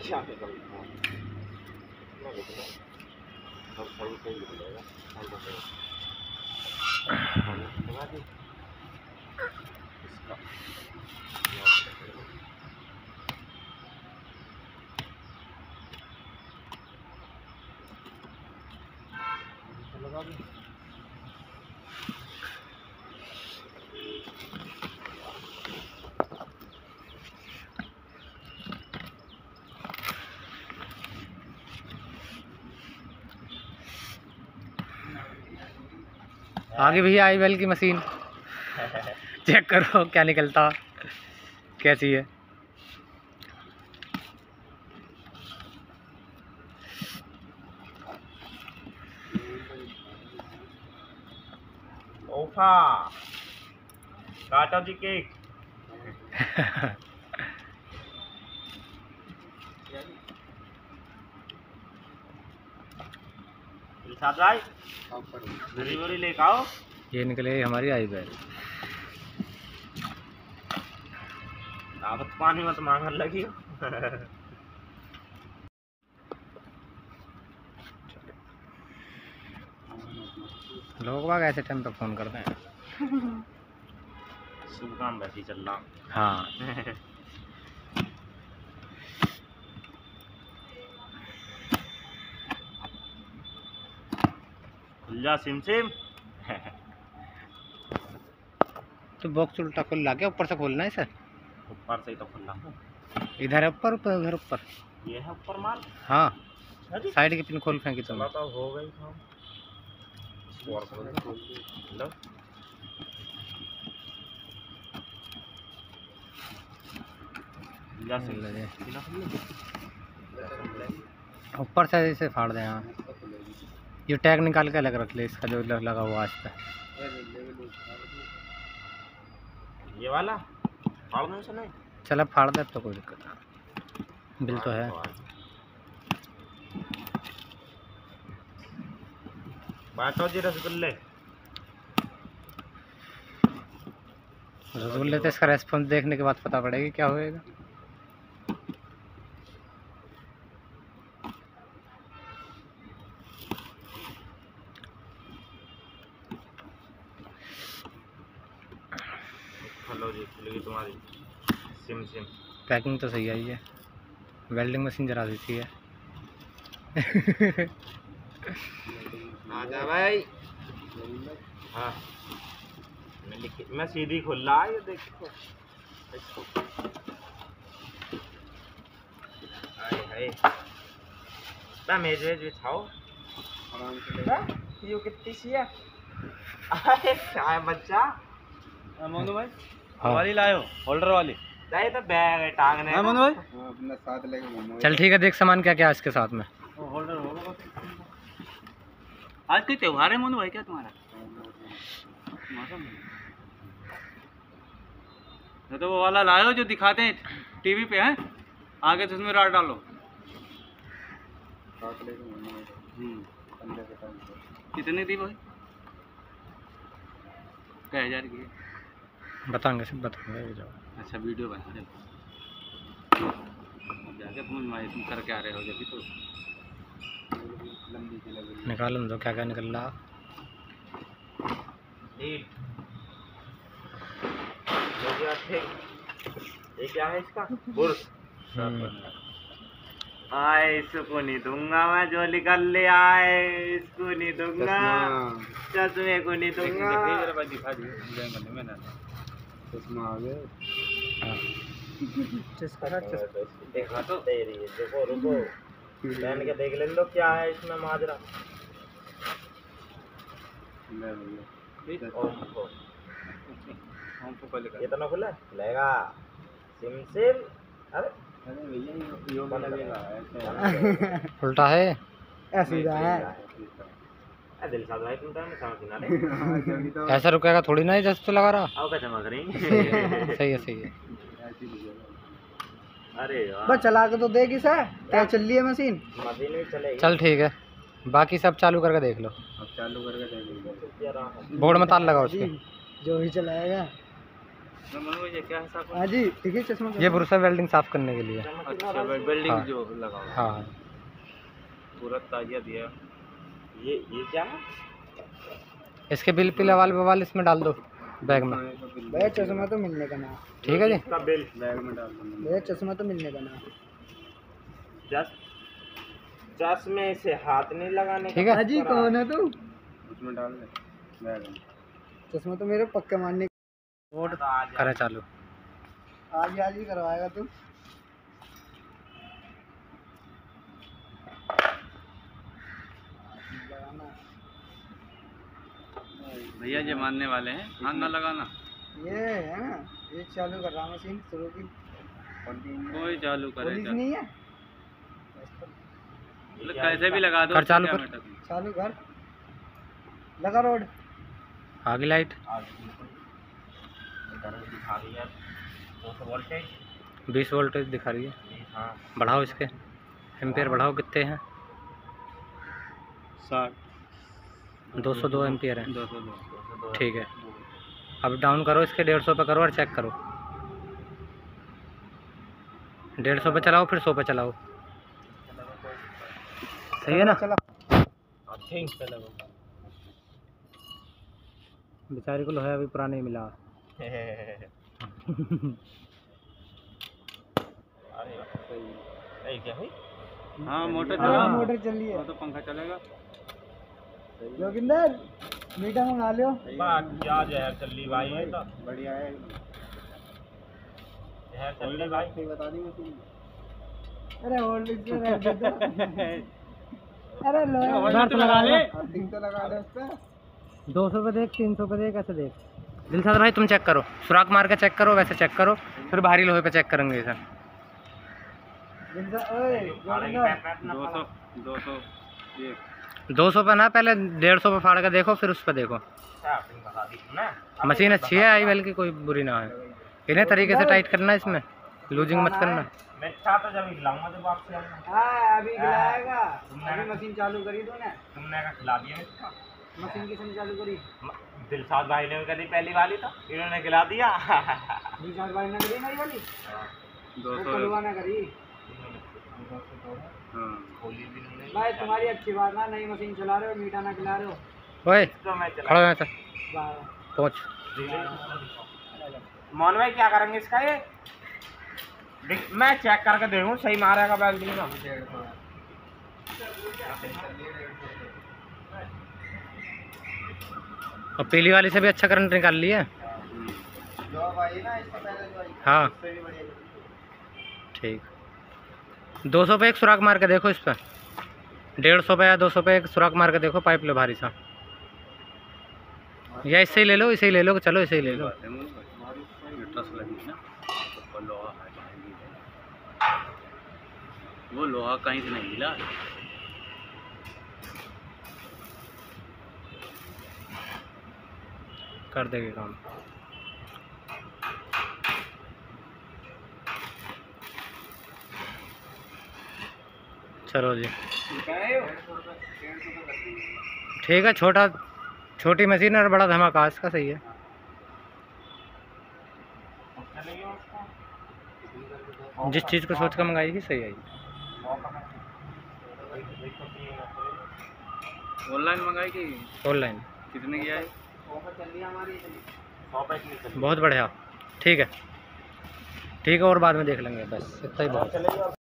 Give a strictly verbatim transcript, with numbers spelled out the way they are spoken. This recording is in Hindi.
क्या निकलता है ना लिखना सब सही सही लिख लेगा और बताइए लगा दी इसका लगा दी आगे भैया आई बेल की मशीन चेक करो क्या निकलता कैसी है। ओफा काटा जी केक साथ भाई डिलीवरी लेके आओ। ये निकले हमारी आई बेल। आप पानी मत मांगने लगी हो लोग बाग ऐसे टाइम पे फोन करते हैं। शुभ काम वैसे ही चल रहा। हाँ खुल जा सिम सिम तो बॉक्स उल्टा खुल ला के ऊपर से खोलना है सर। ऊपर से ही तो खुल रहा। इधर है ऊपर ऊपर उधर ऊपर। ये है ऊपर माल। हाँ साइड की पिन खोल फेंकी तुम। तो हो गई था और खोल लो। ऊपर से इसे फाड़ दे। हाँ ये टैग निकाल के अलग रख ले इसका जो लगा हुआ आज पे। ये वाला फाड़ने से नहीं चल फाड़ दे तो कोई दिक्कत नहीं। बिल तो है। बांटो जी रसगुल्ले। रसगुल्ले तो इसका रेस्पॉन्स देखने के बाद पता पड़ेगा क्या होएगा। हेलो जी खुल गई तुम्हारी सिम सिम। पैकिंग तो सही आई है। वेल्डिंग मशीन जरा दी थी है। आजा भाई। हाँ मैं लिख मैं सीधी खुल रहा है ये देखो इसको। हाय हाय ना मेज वेज बिछाओ आराम से। ये कितनी सी है। अरे क्या है बच्चा मोनू भाई वाली लायो होल्डर वाली चाहिए तो बैग टांगने है मोनू भाई अपना साथ लेके। चल ठीक है देख सामान क्या क्या है इसके साथ में। होल्डर होगा। आज कोई त्योहार है मोनू भाई क्या तुम्हारा? तो वो वाला लायो जो दिखाते हैं टीवी पे है आगे तो उसमें राड डालो। कितने दी भाई? क्या हजार की बताएंगे सब बताएंगे। अच्छा वीडियो बना रहे जाके फोन में तुम करके आ रहे हो जब भी तो निकालो दो क्या क्या निकल रहा। ये क्या है इसका बुर्श। आए इसको नहीं दूंगा मैं जो निकल ले आए इसको नहीं दूंगा चश्मे को नहीं दूंगा। दिखा दिए चश्मा आ गया। देखा तो तेरी देखो रुको पहन के देख ले लो क्या है इसमें माजरा। कितना खुला लेगा सिम सिम। अरे उल्टा है सीधा है। दिल साथ भाई तुम समझ ना ले ऐसा रुकेगा थोड़ी ना जैसे तो लगा रहा। आओ क्या चमक रही। सही है सही है। अरे बस चला के तो देख इसे क्या चल रही है मशीन। मशीन नहीं चलेगी। चल ठीक है बाकी सब चालू करके देख लो। अब चालू करके देख लो। बोर्ड में तार लगा उसके जो भी चलाएगा ये क्या हिसाब हाँ जी ठीक है चश्मा। ये ब्रूसा वेल्डिंग साफ करने के लिए। अच्छा वेल्डिंग हाँ। जो लगाओ। हाँ पूरा ताजिया दिया। ये ये क्या है? इसके बिल पिला वाल बवाल इसमें डाल दो बैग में। भैया चश्मा तो मिलने का ना। ठीक है जी। इसका बिल बैग में डाल दो। भैया चश्मा तो मिलने का ना। जस चश्मे से हाथ नहीं लगाने का। ठीक है। हाँ जी कौन है तू? उसमें डाल दे बैग में। चश्मा तो मेरे पक्के मारने। बोर्ड करे चालू। आज ही आज ही करवाएगा तू। भैया ये मानने वाले हैं हाथ ना लगाना। ये है ना ये चालू कर रहा मशीन शुरू की। कोई चालू करे पुलिस नहीं है। मतलब कैसे भी लगा दो। कर चालू कर। चालू कर लगा रोड। आगे लाइट बीस वोल्टेज दिखा रही है। हाँ बढ़ाओ इसके एम्पियर बढ़ाओ कितने हैं। साठ दो सौ दो एम्पियर है। दो सौ दो। ठीक है अब डाउन करो इसके डेढ़ सौ पे करो और चेक करो। डेढ़ सौ पे चलाओ फिर सौ पे चलाओ। सही है ना। चला बेचारी को लोहा अभी पुराना ही मिला। अरे क्या भाई? हाँ मोटर अरे चला। मोटर चल रही है। तो पंखा चलेगा। जोगिंदर मीठा मंगा लियो। क्या जहर चल भाई है तो बढ़िया है। जहर चल रही भाई बता दी मैं। अरे होल्ड से रह दे दो। अरे लो तो लगा ले। अर्थिंग तो लगा दे उस पे। दो सौ पे देख तीन सौ पे देख ऐसे देख। दिलशाद भाई तुम चेक करो सुराख मार के चेक करो वैसे चेक करो फिर भारी लोहे पे चेक करेंगे सर। दिलशाद ओए जोगिंदर दो सौ दो सौ ये दो सौ पे ना पहले डेढ़ सौ पे फाड़ के देखो फिर उस पर देखो। मशीन अच्छी है आई वेल की कोई बुरी ना है। इन्हें तरीके से टाइट करना इसमें लूजिंग मत करना। मिठा तो जब खिलाऊंगा जब आपसे आऊंगा। हाँ अभी खिलाएगा। अभी मशीन चालू करी तूने। तुमने का खिला दिया मिठा। मशीन किसने चालू करी? दिलशाद भाई ने करी पहली वाली तो इन्होंने खिला दिया। दिलशाद भाई ने करी नहीं वाली। दो वो सौ कलवा ने करी। खोली भी नहीं। भाई तुम्हारी अच्छी बात ना नई मशीन चला रहे हो मीठा ना खिला रहे हो। ओए तो मैं चला। खड़ा हो यहाँ से वाह। पहुँच। मोहन भाई क्या करेंगे इसका ये? देख, मैं चेक करके देखूं सही मारेगा वेल्डिंग ना। और पीली वाली से भी अच्छा करंट निकाल लिया। जो भाई ना इससे पहले जो आई हाँ उससे भी बढ़िया। ठीक दो सौ पे एक सुराख मार के देखो इस पर। डेढ़ सौ पे या दो सौ पे एक सुराख मार के देखो पाइप लो भारी सा। या इससे ही ले लो इसे ही ले लो चलो इसे ही ले लो। वो लोहा कहीं से नहीं मिला। कर देंगे काम। चलो जी ठीक है। छोटा छोटी मशीन और बड़ा धमाका इसका सही है। जिस चीज़ को सोच कर मंगाई सही आई। ऑनलाइन मंगाई कि ऑनलाइन कितने की आई? बहुत बढ़िया। ठीक है ठीक है और बाद में देख लेंगे बस इतना ही बहुत।